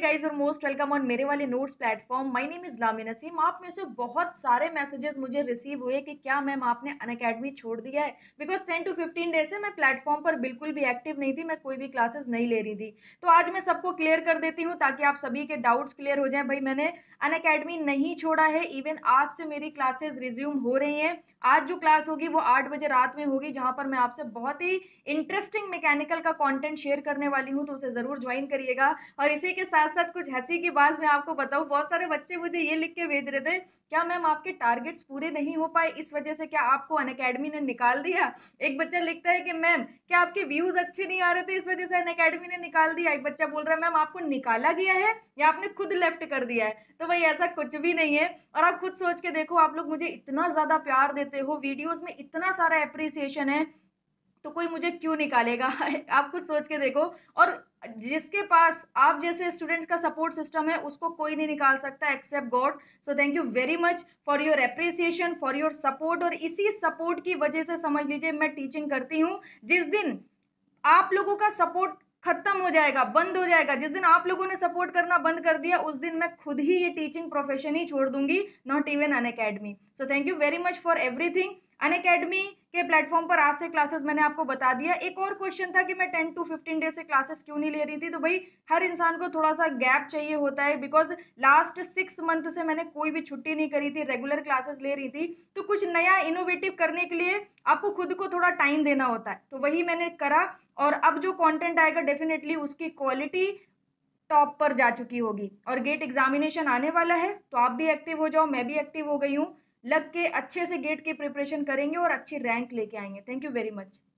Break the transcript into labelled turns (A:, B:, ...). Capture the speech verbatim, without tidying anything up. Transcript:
A: Guys और most welcome on मेरे वाले notes platform. My name is Lamia Naseem. आप में से बहुत सारे मैसेजेस मुझे रिसीव हुए कि क्या मैम आपने अनअकैडमी छोड़ दिया है, because ten to fifteen days से मैं प्लेटफॉर्म पर बिल्कुल भी एक्टिव नहीं थी, मैं कोई भी क्लासेस नहीं ले रही थी। तो आज मैं सबको क्लियर कर देती हूँ ताकि आप सभी के डाउट्स क्लियर हो जाएं। भाई मैंने अनअकैडमी नहीं छोड़ा है, इवन आज से मेरी क्लासेस रिज्यूम हो रही हैं। आज जो क्लास होगी वो आठ बजे रात में होगी, जहां पर मैं आपसे बहुत ही इंटरेस्टिंग मैकेनिकल का कंटेंट शेयर करने वाली हूं, तो उसे जरूर ज्वाइन करिएगा। और इसी के साथ साथ कुछ हंसी की बात मैं आपको बताऊं, बहुत सारे बच्चे मुझे ये लिख के भेज रहे थे, क्या मैम आपके टारगेट्स पूरे नहीं हो पाए, इस वजह से क्या आपको अनअकैडमी ने निकाल दिया। एक बच्चा लिखता है कि मैम क्या आपके व्यूज अच्छे नहीं आ रहे थे, इस वजह से अनअकैडमी ने निकाल दिया। एक बच्चा बोल रहा है मैम आपको निकाला गया है या आपने खुद लेफ्ट कर दिया है। तो भाई ऐसा कुछ भी नहीं है। और आप खुद सोच के देखो, आप लोग मुझे इतना ज्यादा प्यार देते हो, वीडियोस में इतना सारा अप्रिसिएशन है, तो कोई मुझे क्यों निकालेगा। आप कुछ सोच के देखो। और जिसके पास आप जैसे स्टूडेंट्स का सपोर्ट सिस्टम है उसको कोई नहीं निकाल सकता except God. So thank you very much for your appreciation, for your support. और इसी सपोर्ट की वजह से समझ लीजिए मैं टीचिंग करती हूँ। जिस दिन आप लोगों का सपोर्ट खत्म हो जाएगा, बंद हो जाएगा, जिस दिन आप लोगों ने सपोर्ट करना बंद कर दिया, उस दिन मैं खुद ही ये टीचिंग प्रोफेशन ही छोड़ दूंगी, not even Unacademy. So thank you very much for everything. Unacademy के प्लेटफॉर्म पर आज से क्लासेस मैंने आपको बता दिया। एक और क्वेश्चन था कि मैं टेन टू फिफ्टीन डेज से क्लासेस क्यों नहीं ले रही थी, तो भाई हर इंसान को थोड़ा सा गैप चाहिए होता है, बिकॉज लास्ट सिक्स मंथ से मैंने कोई भी छुट्टी नहीं करी थी, रेगुलर क्लासेस ले रही थी। तो कुछ नया इनोवेटिव करने के लिए आपको खुद को थोड़ा टाइम देना होता है, तो वही मैंने करा। और अब जो कंटेंट आएगा डेफिनेटली उसकी क्वालिटी टॉप पर जा चुकी होगी। और गेट एग्जामिनेशन आने वाला है, तो आप भी एक्टिव हो जाओ, मैं भी एक्टिव हो गई हूँ। लग के अच्छे से गेट की प्रिपरेशन करेंगे और अच्छी रैंक लेके आएंगे। Thank you very much.